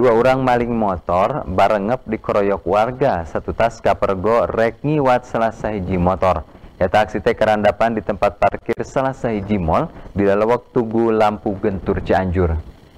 Dua orang maling motor barengep dikeroyok warga satu tas kapergo rek ngiwat salah sahiji motor. Eta aksi teh kerandapan di tempat parkir salah sahiji mall di lalewek Tugu Lampu Gentur Cianjur.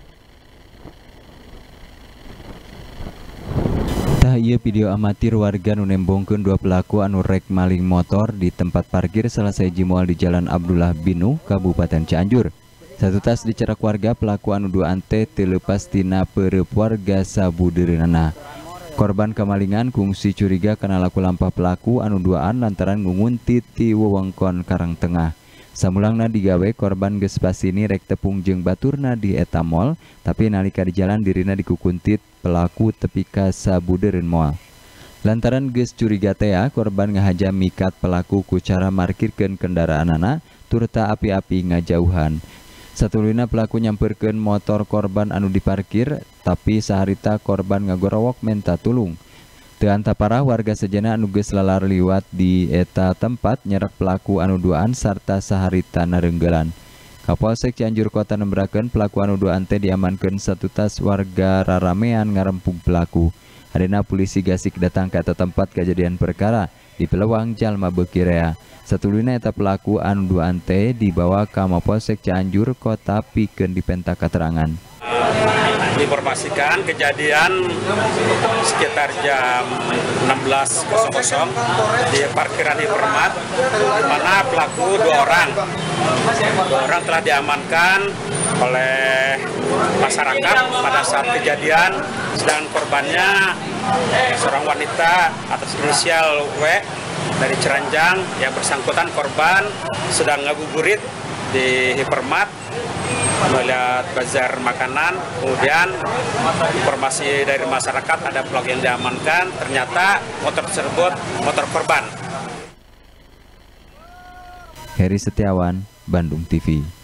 Tah ieu video amatir warga nu nembongkeun dua pelaku anu rek maling motor di tempat parkir salah sahiji mall di Jalan Abdullah Binu, Kabupaten Cianjur. Satu tas dicerak warga pelaku anu duaan teh teu leupas tina peureup warga sabudeureunana. Korban kamalingan kungsi curiga kana laku lampah pelaku anu duaan lantaran ngunguntit ti wewengkon Karang Tengah. Samulangna digawe korban geus pasini rek tepung jeung baturna di eta mall, tapi nalika di jalan dirina dikukuntit pelaku tepi ka sabudeureun mall. Lantaran geus curiga teh korban ngahaja mikat pelaku ku cara markirkeun kendaraanana turta api-api ngajauhan. Satulina pelaku nyamperkeun motor korban anu diparkir, tapi saharita korban ngagorowok menta tulung. Teu antapara warga sejenna anu geus lalar liwat di eta tempat nyerak pelaku anu duaan sarta saharita nareunggelan. Kapolsek Cianjur Kota nembrakeun pelaku anu duaan teh diamankeun satu tas warga raramean ngarempung pelaku. Hadena polisi gasik datang ke eta tempat kejadian perkara di Pelewang jalma Bekirea. Satulina eta pelaku anu duaan teh dibawa ka Mapolsek Cianjur Kota pikeun dipenta keterangan. Diinformasikan kejadian sekitar jam 16.00 di parkiran Hypermart, di mana pelaku dua orang telah diamankan oleh masyarakat pada saat kejadian, sedangkan korbannya seorang wanita atas inisial W dari Ciranjang. Yang bersangkutan korban sedang ngabuburit di Hypermart melihat bazar makanan. Kemudian informasi dari masyarakat ada pelaku yang diamankan, ternyata motor tersebut motor korban. Heri Setiawan, Bandung TV.